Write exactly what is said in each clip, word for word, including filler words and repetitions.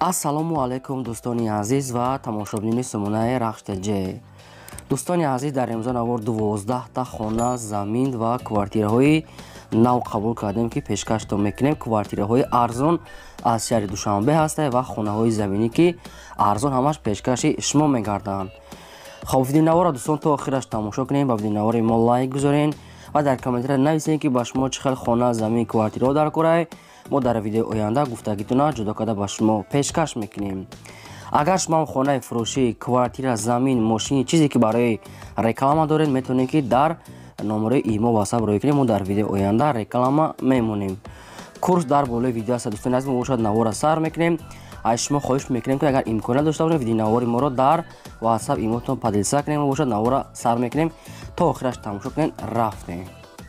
ассалому алайкум дӯстони азиз ва тамошобини сумунаи рахштаҷе. дӯстони азиз, дар имрӯза навор дувоздаҳта хона, замин ва квартираҳои нав қабул кардем, ки пешкаштон мекунем. Квартираҳои арзон аз шаҳри Душанбе ҳастанд ва хонаҳои заминӣ, ки арзон ҳамаш пешкаши шумо мегарданд. хоб видеонаворро дӯстон то охираш тамошо кунем. ба видеонавори мо лайк гузорен ва дар комментария нависем, ки ба шумо чӣ хел хона, замин, квартираҳо дар корай. мо дар видеои оянда гуфтагитона ҷудо карда ба шумо пешкаш мекунем. агар шумо хонаи фурӯшӣ, квартира, замин, мошини чизе ки барои реклама доред, метавонед ки дар номераи имо ватсап рӯй кунем. мо дар видеои оянда реклама мемонем. курс дар болои видео аст. дӯстони азиз, мо бошад навора сар мекунем. аз шумо хоҳиш мекунем, ки агар имконият дошта бошед, видеонавори моро дар ватсап имотон падилса кунем. мо бошад навора сар мекунем. то охираш тамошо кунем. рафтем.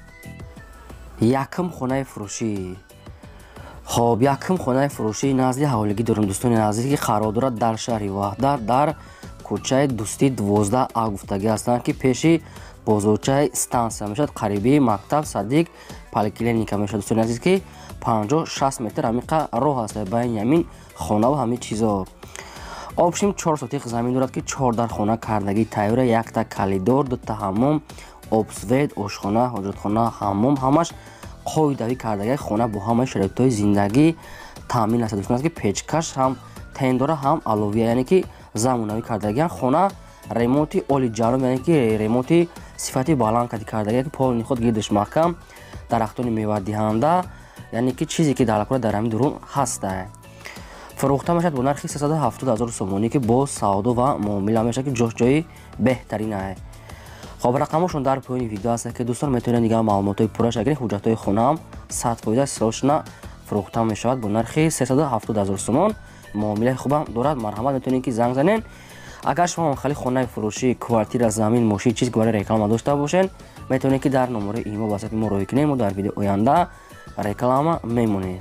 якум хонаи фурӯшӣ. хоб якум хонаи фурӯшии назди ҳавлигӣ дорем, дӯстони азиз, ки қарор дорад дар шаҳри Ваҳдат, дар кӯчаи Дӯстӣ дувоздаҳ а гуфтагӣ ҳастанд, ки пеши бозорчаи стансия мешавад, қарибии мактаб Садиқ поликлиника мешавад. дӯстони азиз, ки панҷоҳ шаст метр ҳамиқа роҳ аст байни ҳамин хонаву ҳамин чизо. обшим чор сотиқ замин дорад, ки чордар хона кардагӣ тайёра, якта калидор, дута ҳаммом, обсвет, ошхона, ҳоҷатхона, ҳаммом, ҳамаш қоидавӣ кардагӣ хона бо ҳамаи шароитҳои зиндагӣ таъмин аст. дӯстон, ки печкаш ҳам тен дора, ҳам аловия, яъне ки замонавӣ кардагӣ. хона ремонти олиҷаром, яъне ки ремонти сифати баланд карди кардагӣ, ки полни худ гирдаш маҳкам, дарахтони мевадиҳанда, яъне ки чизе ки далакора дар ҳамин дурун ҳаста. фурӯхта мешавад бо нархи сесаду ҳафтод ҳазор сомонӣ, ки бо савдо ва муомила мешавад, ки ҷошҷои беҳтарин аст. хоб рақамошон дар поёни видео аст, ки дӯстон метавонед дигар маълумотои пурра шагиред. ҳуҷҷатҳои хонаам сад фоиза срочна фурӯхта мешавад бо нархи сесаду ҳафтод ҳазор сомон. муомилаи хубам дорад. марҳамат, метавонед ки занг занед. агар шумо хали хонаи фурӯшӣ, квартира, замин, мошин чиз ки барои реклама дошта бошед, метавонед ки дар номераи имо васати мо рӯй кунед. мо дар видеои оянда реклама мемонем.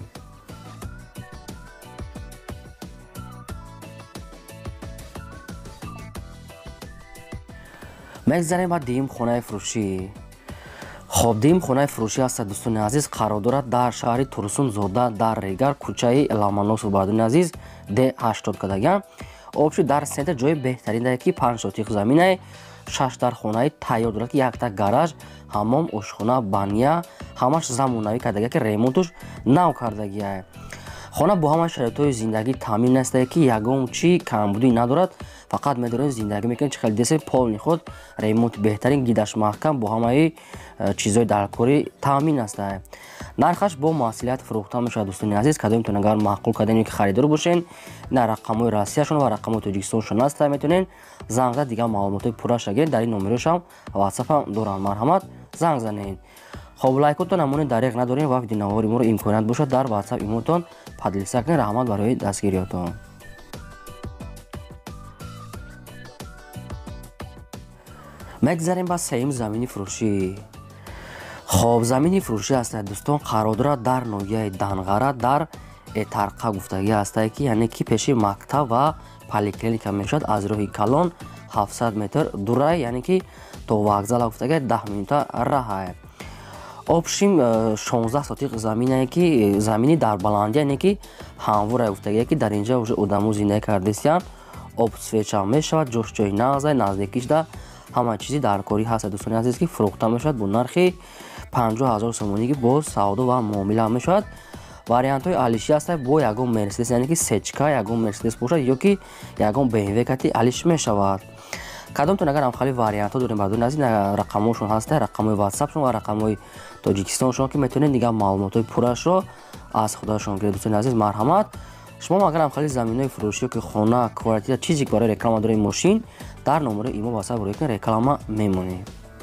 мегзарем ба дуюм хонаи фурӯшӣ. хоб дуюм хонаи фурӯшӣ аст, дӯстони азиз, қарор дорад дар шаҳри Турсунзода, дар Регар, кӯчаи Ламаносу. бардони азиз, д ҳаштод кадаган. обши дар сентр ҷои беҳтарин дорад, ки панҷ сотиқ заминай, шаш дар хонаи тайёр дорад, ки якта гараж, ҳаммом, ошхона, баня, ҳамаш замонавӣ кардагӣ, ки ремонтуш нав кардагӣ аст. хона бо ҳамаи шароитҳои зиндагӣ таъмин аст, ки ягон чӣ камбудӣ надорад. фақат медоред зиндагӣ мекунед. чӣ хел десен полни худ ремонти беҳтарин, гидаш маҳкам, бо ҳамаи чизҳои даркорӣ таъмин аст. нархаш бо масъулият фурӯхта мешавад. дӯстони азиз, кадомтон агар маъқул кардем, ки харидор бошен, на рақамҳои Россияшон ва рақамҳои Тоҷикистоншон аст, метавонед занг зад. дигар маълумотои пурра шагиред. дар ин номерошам ватсапам дорам. марҳамат, занг занед. хоб лайкотон намони дариқ надорем ва видеонавори моро имконият бошад дар ватсап имотон падилса кунед. раҳмат барои дастгириётон. мегзарем ба сеюм замини фурӯшӣ. хоб замини фурӯшӣ аст, дӯстон, қарор дорад дар ноҳияи Данғара, дар Этарқа гуфтагӣ аст, ки яъне ки пеши мактаб ва поликлиника мешавад. аз роҳи Калон ҳафтсад метр дурай, яъне ки то вокзала гуфтагӣ даҳ минута раҳ аст. обшим шонздаҳ сотиқ заминае, ки замини дар баландия, яъне ки ҳамвора гуфтагӣ, ки дар инҷа уже одамо зиндагӣ кардастанд. обсвечам мешавад, ҷошҷои нағзай наздикишда ҳама чизи даркорӣ ҳаст. дӯстони азиз, ки фурӯхта мешавад бо нархи панҷоҳ ҳазор сомонӣ, ки бо савдо ва муомила мешавад. вариантҳои алишӣ аст, бо ягон мерседес, яъне ки сечка ягон мерседес бошад, ё ки ягон бмв кати алиш мешавад. кадомтон агар амхали вариантҳо дорем, бардони азиз, рақамҳошон ҳаст, рақамҳои ватсапшон ва рақамҳои Тоҷикистоншон, ки метавонед дигар маълумотои пуррашро аз худашон гиред. дӯстони азиз, марҳамат. шумо агар амхали заминои фурӯшӣ, ки хона, квартира, чизе ки барои реклама дорем, мошин, дар номераи имо ватсап рӯй кунед. реклама мемонем.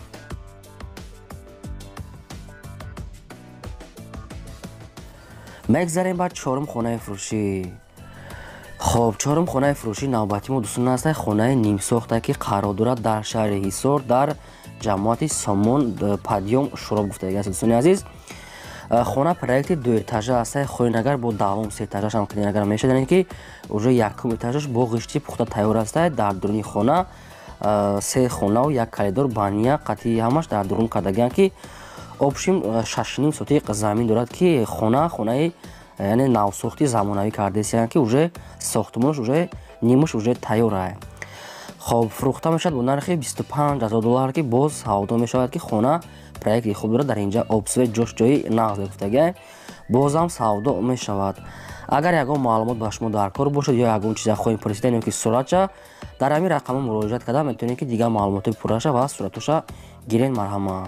мегзарем ба чорум хонаи фурӯшӣ. хоб чорум хонаи фурӯшӣ навбати мо, дӯстон аст, хонаи нимсохта, ки қарор дорад дар шаҳри Ҳисор, дар ҷамоати Сомон Падиём Шуроб гуфтагӣ аст. дӯстони азиз, хона проекти дуэтажа аст. хоинагар бо давом се этажаш ҳам хоинагар мешавад, ки уже якум этажаш бо ғишти пухта тайёр аст. дар дуруни хона се хонаву як калидор, баня, қатъи ҳамаш дар дурун кардагианд, ки обшим шаш ним сотиқ замин дорад, ки хона хонаи яъне навсохти замонавӣ кардесиянд ки уже сохтмонаш уже нимаш уже тайёр ай. хоб фурӯхта мешавад бо нархи бисту панҷ ҳазор доллар ки боз савдо мешавад ки хона проекти хуб дорад дар инҷа обсвет ҷошҷои нағз гуфтагӣ бозам савдо мешавад. агар ягон маълумот ба шумо дар кор бошад ё ягон чиза хоҳем пурсидан ё ки суратша дар ҳамин рақама муроҷиат карда метавонед ки дигар маълумоти пурраша ва суратоша гирен. марҳамат.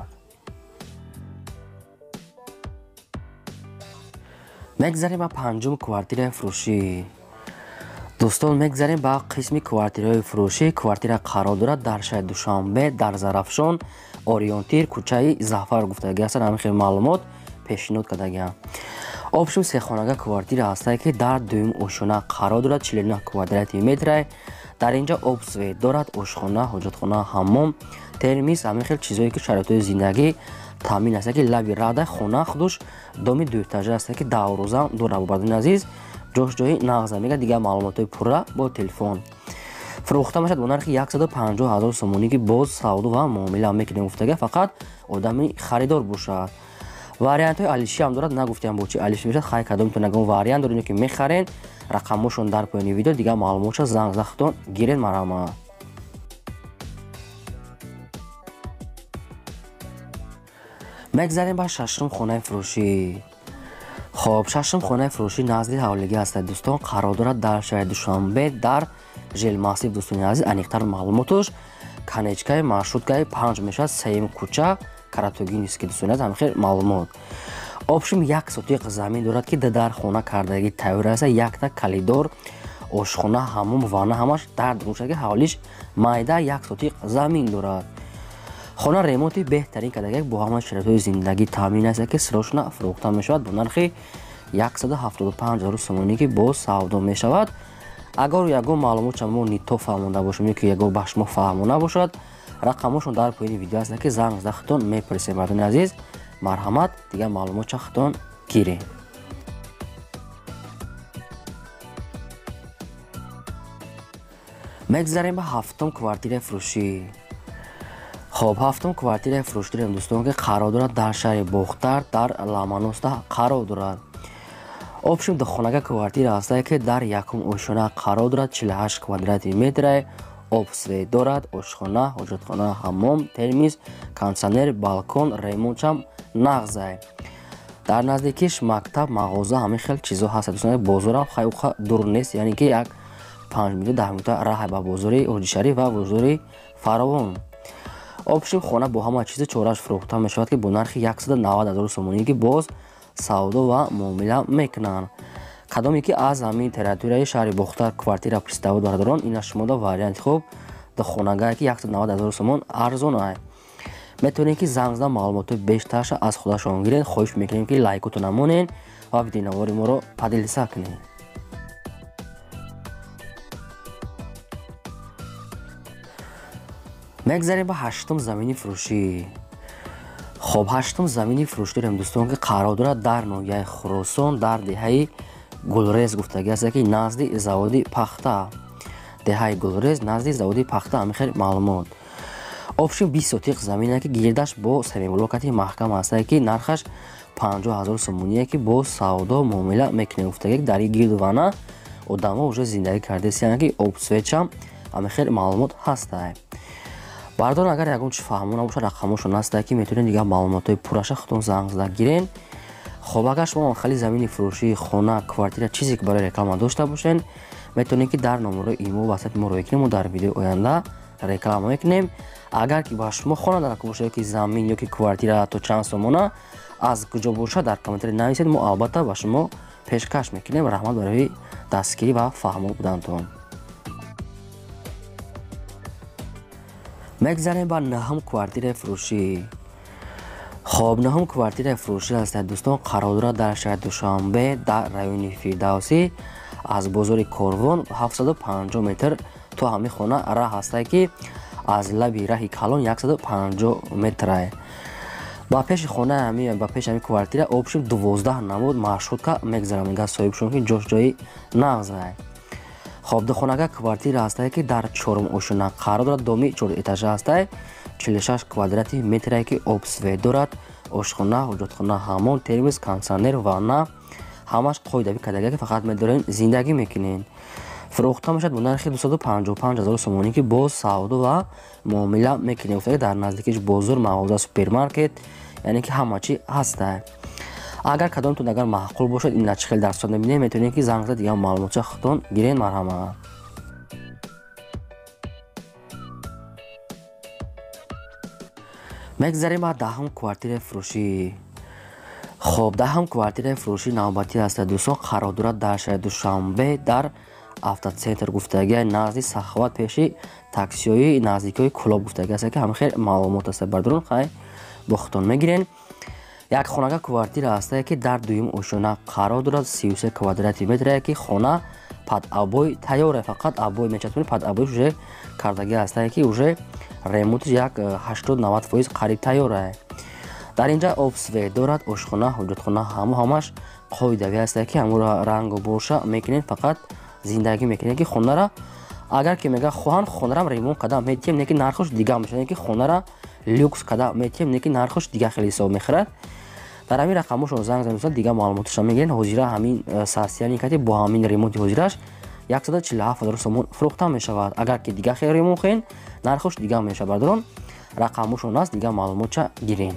мегзарем ба панҷум квартираи фурӯшӣ. дӯстон, мегзарем ба қисми квартираҳои фурӯшӣ. Квартира қарор дорад дар шаҳри Душанбе, дар Зарафшон, Ориентир, кӯчаи Заъфар гуфтагӣ ҳастанд. ҳамин хел маълумот пешниҳод кардагиам. обшим сехонага квартира ҳастае ки дар дуюм ошона қарор дорад. чилу нӯҳ квадратии метрае. дар инҷа обсвет дорад, ошхона, ҳоҷатхона, ҳаммом, термис, ҳамин хел чизое ки шароитҳои зиндагӣ таъмин ҳастае ки лаби рада хона худуш доми дуэтажа ҳастае ки даврӯзам дора. бобардони азиз ҷошҷои нағза мега дигар маълумотҳои пурра бо телефон. фурӯхта мешавад бо нархи яксаду панҷоҳ ҳазор сомонӣ ки боз савдо ва муомила мекунем гуфтага фақат одами харидор бошад. вариантҳои алиши ҳам дорад. нагуфтем бо чи алиши мешавад. хай кадом метавон ягон вариант доред ё ки мехарен. рақамошон дар поёни видео дигар маълумотша занг захтон гирен. марҳамат. мегзарем ба шашум хонаи фурӯшӣ. хоб шашум хонаи фурӯшӣ назди ҳавлигӣ ҳастад. дӯстон, қарор дорад дар шаҳри Душанбе, дар жилмассив. дӯстони азиз, аниқтар маълумотош канечкаи маршруткаи панҷ мешавад. сеюм кӯча Каратогинский. дӯстони азиз, ҳамин хел маълумот. обшим як сотиқ замин дорад ки дар хона кардагӣ тайёр аст. якта калидор, ошхона, ҳаммом, ванна ҳамаш дар дурушаги ҳавлиш майда як сотиқ замин дорад. хона ремонти беҳтарин кардагӣ бо ҳама шароитҳои зиндагӣ таъмин аст ки срочна фурӯхта мешавад бо нархи яксаду ҳафтоду панҷ ҳазор сомонӣ ки боз савдо мешавад. агар ягон маълумотша мо нито фаҳмонда бошем ё ки ягон ба шумо фаҳмо набошад, рақамошон дар поёни видео аст ки занг захтон мепурсем. бардони азиз, марҳамат, дигар маълумотша хитон гирем. мегзарем ба ҳафтум квартираи фурӯшӣ. хоб ҳафтум квартираи фурӯшӣ дорем дӯстон ки қарор дорад дар шаҳри Бохтар, дар Ламаноста қарор дорад. обшим духонага квартира ҳастае ки дар якум ошона қарор дорад. чилу ҳашт квадратии метрае. обсвет дорад, ошхона, ҳоҷатхона, ҳаммом, термис, кондитсионер, балкон, ремонтшам нағзае. дар наздикиш мактаб, мағоза, ҳамин хел чизо ҳаст. дӯстон, бозорам хайуқа дур нест, яъне ки як панҷ минута даҳ минута раҳ ба бозори Ҳоҷишариф ва бозори Фаровон. обшим хона бо ҳама чизи чораш фурӯхта мешавад ки бо нархи яксаду навад ҳазор сомонӣ ки боз савдо ва муомила мекунанд. кадоме ки аз ҳамин территорияи шаҳри Бохтар квартира приставод бардорон, ина шумода варианти хуб духонагае ки яксаду навад ҳазор сомон арзон ай. метавонед ки занг зада маълумоти бештарша аз худашон гирен. хоҳиш мекунем ки лайкоту намонен ва видеонавори моро падилиса кунед. мегзарем ба ҳаштум замини фурӯшӣ. хоб ҳаштум замини фурӯшӣ дорем дӯстон ки қарор дорад дар ноҳияи Хӯросон, дар деҳаи Гулрез гуфтагӣ аст ки назди заводи пахта. деҳаи Гулрез назди заводи пахта. ҳамин хел маълумот. обшим бист сотиқ замине ки гирдаш бо семиблокати маҳкам ҳастае ки нархаш панҷоҳ ҳазор сомоние ки бо савдо муомила мекунем гуфтагӣ дар ин гирду вана одамо уже зиндагӣ кардесиянд ки обсветшам ҳамин хел маълумот ҳастае. бардон агар ягон чи фаҳмо набошад, рақамошон ҳастае ки метавонед дигар маълумотҳои пурраша худтон занг зада гирен. хоб агар шумо махали замини фурӯшӣ, хона, квартира чизе ки барои реклама дошта бошед, метавонед ки дар номерои имо ва сайти мо рӯй кунем. дар видеои оянда реклама мекунем. агар ки ба шумо хона дарак бошад ё ки замин ё ки квартира то чанд сомона аз куҷо бошад, дар комментари нависед. мо албатта ба шумо пешкаш мекунем. раҳмат барои дастгирӣ ва фаҳмо будантон. мегзарем ба наҳум квартираи фурӯшӣ. хоб наҳум квартираи фурӯшӣ ҳастад дӯстон. қарор дорад дар шаҳри Душанбе, дар райони Фирдавсӣ. аз бозори Корвон ҳафтсаду панҷоҳ метр то ҳамин хона раҳ ҳастае ки аз лаби раҳи Калон яксаду панҷоҳ метрае. ба пеши хона ҳамин ба пеши ҳамин квартира обшим дувоздаҳ намуд маршрутка мегзарад. мегӯяд соҳибшон ки ҷошҷои нағзае. хоб духонага квартира ҳастае ки дар чорум ошона қарор дорад. доми чор этажа ҳастае. чилу шаш квадрати метрае ки обсвет дорад. ошхона, ҳоҷатхона, ҳаммом, термис, кондитсионер, ванна, ҳамаш қоидави кадаги ки фақат медорен зиндагӣ мекунен. Фурӯхта мешавад бо нархи дусаду панҷоҳу панҷ ҳазор сомонӣ ки боз савдо ва муомила мекунем. Гуфтаги дар наздикиш бозор, мағоза, супермаркет, яъне ки ҳама чӣ ҳастае. Агар кадомтон агар маъқул бошад ин чӣ хел дарсод мебинем, метавонед ки занг зад дигар маълумота худтон гирен. Марҳамат. мегзарем ба даҳум квартираи фурӯшӣ. хоб даҳум квартираи фурӯшӣ навбатӣ аст дӯстон, қарор дорад дар шаҳри Душанбе дар автоцентр гуфтаги назди Саховат пеши таксиёи наздикиҳои Кӯлоб гуфтаги аст ки ҳамин хел маълумот аст. Бардорон хай бо худтон мегирен. Як хонага квартира аст ки дар дуюм ошона қарор дорад, сию се квадрати метре ки хона падабой тайёр аст. Фақат абой мечаспонед, падабойш уже кардаги аст ки уже ремонтиш як ҳаштод навад фоиз қариб тайёр аст. дар инҷа обсвет дорад, ошхона, ҳоҷатхона, ҳамо ҳамаш қоидави аст ки ҳамуро рангу боша мекунед, фақат зиндагӣ мекунед ки хонара агар ки мега хоҳан хонарам ремонт када метием, не ки нархош дига мешавад, ки хонара люкс када метием, не ки нархош дига хеле ҳисоб мехӯрад. дар ҳамин рақамошон занг занед, дига маълумоташа мегирен. ҳозира ҳамин сасияни кати бо ҳамин ремонти ҳозираш яксад чилу ҳафт ҳазор сомон фурӯхта мешавад. агар ки дига хеле ремонт хоҳен, нархош дига мешавад. Бардорон рақамошон аст, дига маълумотша гирен.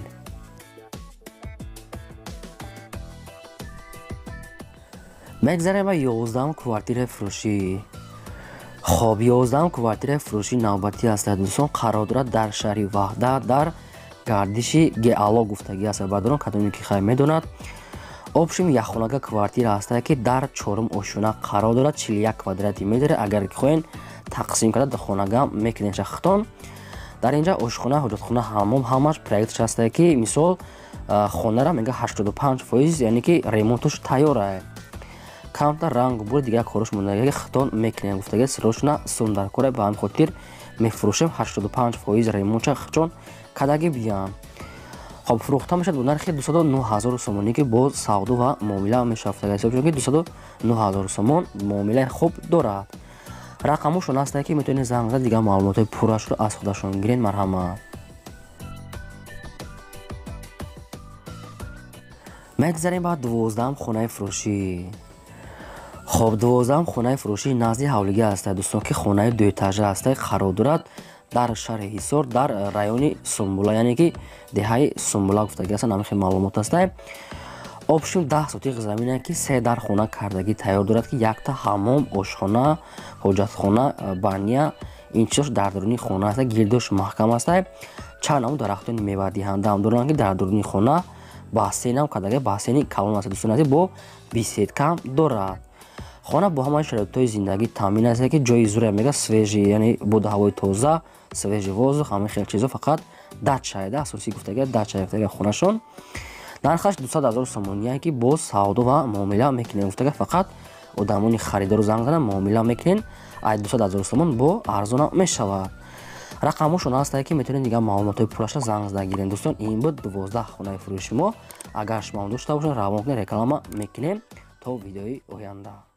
мегзарем ба ёздаҳум квартираи фурӯшӣ. хоб ёздаҳум квартираи фурӯшӣ навбатӣ аст дӯстон, қарор дорад дар шаҳри Ваҳда дар гардиши Геало гуфтаги аст. Бардорон кадоме ки хай медонад, обшим якхонага квартира аст ки дар чорум ошона қарор дорад, чилу як квадрати метр. агар ки хоҳен тақсим карда дар хонага мекунен шахтон. дар инҷа ошхона, ҳоҷатхона, ҳаммом ҳамаш проектш аст ки мисол хонара мега ҳаштоду панҷ фоиз, яъне ки ремонтуш тайёр аст. камтар ранг бур дигар корош мондаги хитон мекунем. Гуфтаги срочна сумдар кора, ба ҳамин хотир мефурӯшем ҳаштоду панҷ фоиз ремонтша хичон кадаги биям. хоб фурӯхта мешавад бо нархи дусаду нӯҳ ҳазор сомонӣ ки бо савдо ва муомила мешавад. ҳисоб ки дусаду нӯҳ ҳазор сомон муомилаи хуб дорад. рақамошон аст ки метавонед занг зад дигар маълумотои пуррашро аз худашон гирен. Марҳамат. мегзарем ба дувоздаҳум хонаи фурӯшӣ. хоб дувоздаҳум хонаи фурӯшӣ назди ҳавлигӣ аст дӯстон, ки хонаи дуэтажа аст, қарор дорад дар шаҳри Ҳисор дар райони Сумбула, яъне ки деҳаи Сумбула гуфтаги аст. ҳамин хел маълумот аст. обшим даҳ сотиқ замина ки се дар хона кардагӣ тайёр дорад, ки якта ҳаммом, ошхона, ҳоҷатхона, баня, ин чизош дар даруни хона аст. гирдош маҳкам аст. чанд намо дарахтони мевадиҳандаам доранд ки дар даруни хона. бассейнам кадаги бассейни калон аст дӯстон, бо беседкам дорад. хона бо ҳамаи шароитҳои зиндагӣ таъмин аст ки ҷои зуре мега свежи, яъне боди ҳавои тоза, свежи воздух, ҳамин хел чизо. фақат дачаеда асосӣ гуфтаги дача гуфтаги хонашон. нархаш дусад ҳазор сомоние ки бо савдо ва муомила мекунем. гуфтаги фақат одамони харидору занг занам муомила мекунен. ай дусад ҳазор сомон бо арзона мешавад. рақамошон аст ки метавонед дигар маълумотои пурраша занг зада гирен. дӯстон, ин буд дувоздаҳ хонаи фурӯши мо. агар шумо дошта бошед равон кунед, реклама мекунем то видеои оянда.